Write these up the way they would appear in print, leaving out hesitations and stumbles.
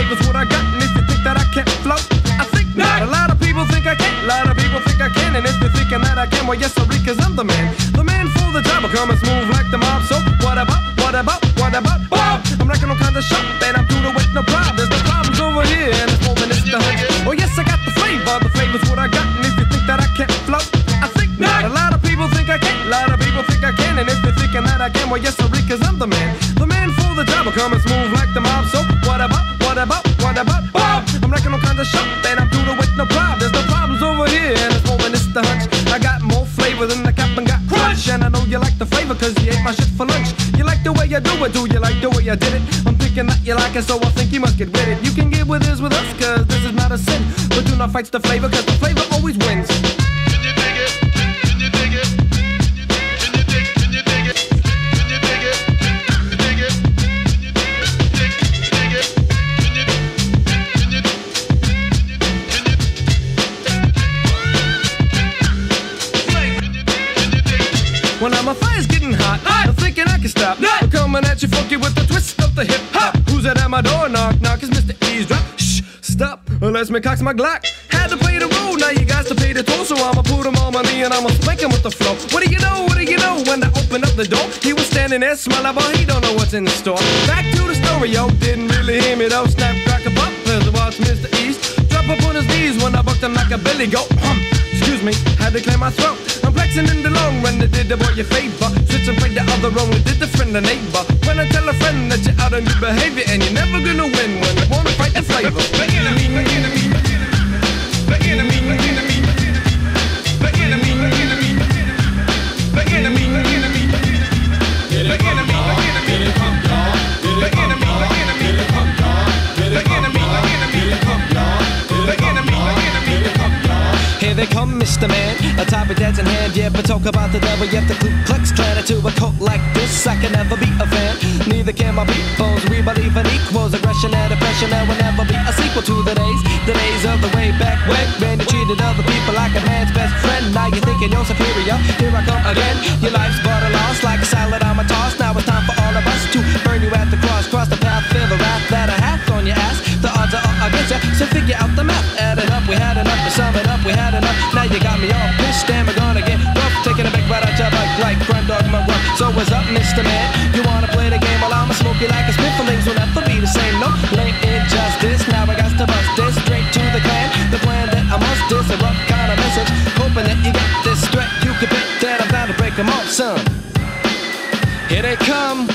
flavor's what I got. And if you think that I can't flow, I think not. A lot of people think I can, a lot of people think I can. And if you're thinking that I can, well yes, sorry, cause I'm the man for the job. I come and smooth like the mob. So what about Bob? I'm wrecking all kinds of shop, and I'm doing it with no problem. There's no problems over here, and this moment is the hunt. Oh yes, I got the flavor's what I got. And if you think that I can't flow, I think not. A lot of people think I can, a lot of people think I can. And if you're thinking that I can, well yes, sorry, cause I'm the man for the job. I come and smooth like the mob. So what about Bob? I'm wrecking all kinds of shop, and I'm doing it with no problem. There's no problems over here, and this moment is the hunch. I got more flavor than the captain got crunch. And I know you like the flavor cause you ate my shit for lunch. You like the way I do it, do you like the way I did it? I'm thinking that you like it, so I think you must get with it. You can get with this with us cause this is not a sin. But do not fight the flavor cause the flavor always wins. Can you dig it? Can you dig it? Can you dig it? Can you dig it? Can you dig it? Can you dig it? Dig it? Can you when I'm a fire's getting hot, I'm thinking I can stop. I'm coming at you funky with the twist of the hip hop. Who's that at my door? Knock, knock, it's Mr. Eavesdrop. Shh, stop, let's me cocks my Glock. Had to play the role, now you got to pay the toll. So I'ma put him on my knee and I'ma spank him with the flow. What do you know, when I opened up the door? He was standing there smiling, but he don't know what's in the store. Back to the story, yo, didn't really hear me though. Snap, crack a pop, as I watch Mr. East drop up on his knees when I bucked him like a billy goat. Excuse me, had to clear my throat. I'm flexing in the long run, I did the boy a favor. Switch and play the other wrong, I did the friend a neighbor. When I tell a friend that you're out on your behavior and you're never gonna win when you wanna fight the flavor. the enemy, the enemy, the enemy, the enemy, the enemy, the enemy, the enemy, the enemy, the enemy, the enemy, the Here they come, Mr. Man, a topic that's in hand. Yeah, but talk about the devil, yet the Ku Klux Klan. To a cult like this, I can never be a fan. Neither can my peoples. We believe in equals, aggression and oppression. There will never be a sequel to the days of the way back when. Man, you treated other people like a man's best friend. Now you're thinking you're superior. Here I come again. Your life's but a loss, like a salad on my toss. Now it's time for all of us to burn you at the cross. Cross the path, feel the wrath that I have on your ass. The odds are against you, so figure out the math. Add it up, we had enough. To sum it up, we had enough. Now you got me all pissed, and we're gonna get rough. Taking a big right out your like Grand Dog my work. So what's up, Mr. Man? You wanna play the game? Well, I'ma smoke you like a spit. Things will never be the same. No, lame injustice. Now I got to bust this straight to the clan. The plan that I must is a rough kind of message. Hoping that you get this threat. You can bet that I'm bound to break them off, son. Here they come.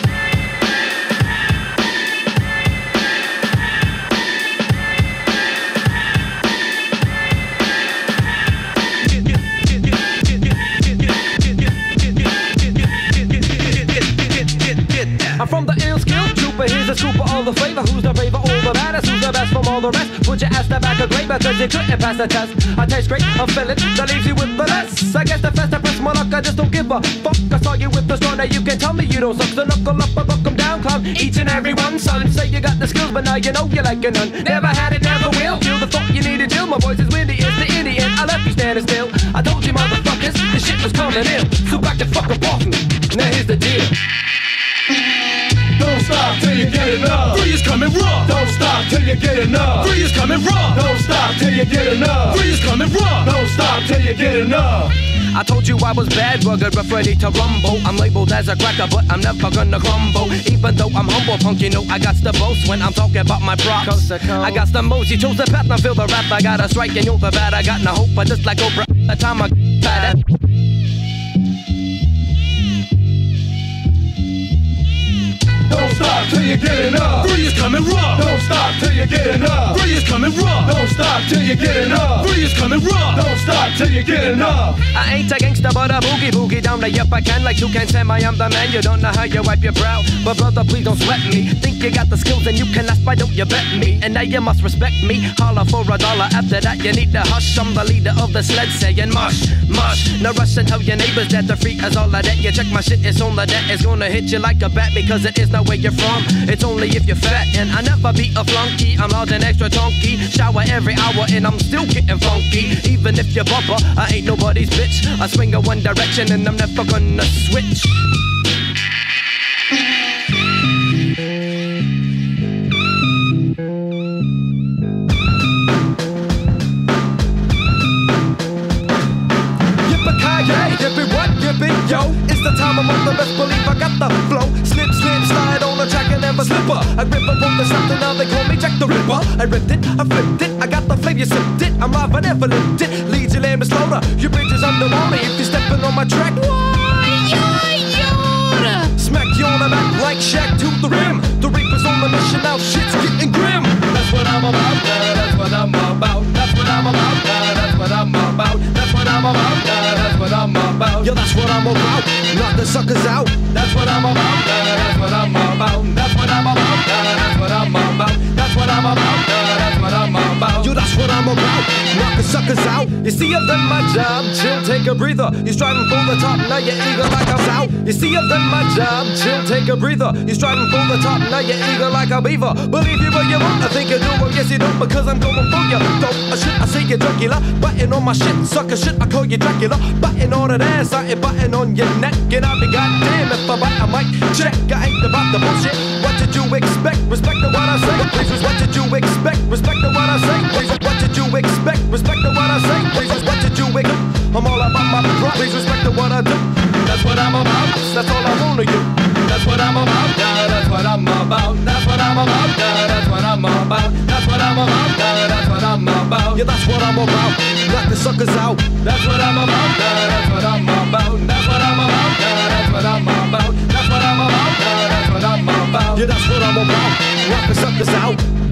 I'm from the ill skill trooper, here's a super all the flavor. Who's the braver, all the baddest, who's the best from all the rest? Put your ass to back a grave because you couldn't pass the test. I taste great, I'm feeling, that leaves you with the less. I guess the faster press my luck, I just don't give a fuck. I saw you with the straw, now you can tell me you don't suck. So knuckle up or buck 'em down, clown each and every one. Son, say you got the skills, but now you know you like a none. Never had it, never will. Feel the thought you need to chill. My voice is windy, it's the Indian. I left you standing still. I told you motherfuckers, the shit was coming in. So back the fuck up off me. Now here's the deal. Don't stop till you get enough. Free is coming raw. Don't stop till you get enough. Free is coming raw. Don't stop till you get enough. Free is coming raw. Don't stop till you get enough. I told you I was bad, rugged, rough, ready to rumble. I'm labeled as a cracker, but I'm never gonna crumble. Even though I'm humble, punk, you know I got the boast when I'm talking about my props. I got the most, you chose the path, now feel the rap. I got a strike and you're the bad. I got no hope, but just like Oprah, the time I got it. Don't stop till you get enough. Free is coming raw. Don't stop till you get enough. Free is coming raw. Don't stop till you get enough. Free is coming raw. Don't stop till you get enough. I ain't a gangster, but a boogie down the yup I can. Like you can't say I am the man. You don't know how you wipe your brow, but brother, please don't sweat me. Think you got the skills and you can ask, why don't you bet me? And now you must respect me. Holler for $1. After that you need to hush. I'm the leader of the sled saying mush, mush. Now rush and tell your neighbors that the freak is all of that. You check my shit, it's on the net. It's gonna hit you like a bat because it is not where you're from. It's only if you're fat, and I never be a flunky. I'm large and extra chunky. Shower every hour and I'm still getting funky. Even if you're bumper, I ain't nobody's bitch. I swing in one direction and I'm never gonna switch. ripper. I ripped it, I flipped it, I got the flame, you sipped it. I'm live, I never lived it. Lead your land to slaughter, your bridges underwater. If you're stepping on my track, smack you on the back like Shaq to the rim. The Reaper's on the mission now, shit's getting grim. That's what I'm about, that's what I'm about. That's what I'm about, that's what I'm about. That's what I'm about, that's what I'm about. Yo, that's what I'm about, knock the suckers out. That's what I'm about, that's what I'm about. That's what I'm about, that's what I'm about. That's what I'm about, that's what I'm about. Yo, that's what I'm about, knock the suckers out. You see, I've done my job, chill, take a breather. You're striving for the top, now you're eager like I was out. You see, I've done my job, chill, take a breather. You're striving for the top, now you're eager like a beaver. Believe you what you want, I think you do, well yes you don't, because I'm going for you. Don't shit, I say you're Dracula, biting on my shit, sucker shit, I call you Dracula. Biting on that ass, I ain't biting on your neck. And I'll be goddamn if I bite, I might check. I ain't about the bullshit. What did you expect? Respect to what I say. What did you expect? Respect to what I say. What did you expect? Respect to what I say. What did you expect? I'm all about my pride. Please respect to what I do. That's what I'm about. That's all I want to you. That's what I'm about. That's what I'm about. That's what I'm about. That's what I'm about. That's what I'm about. That's what I'm about. Yeah, that's what I'm about. Knock the suckers out. That's what I'm about. That's what I'm about. That's what I'm about. That's what I'm about. That's what I'm about. That's what I'm about. Yeah, that's what I'm about. Knock the suckers out.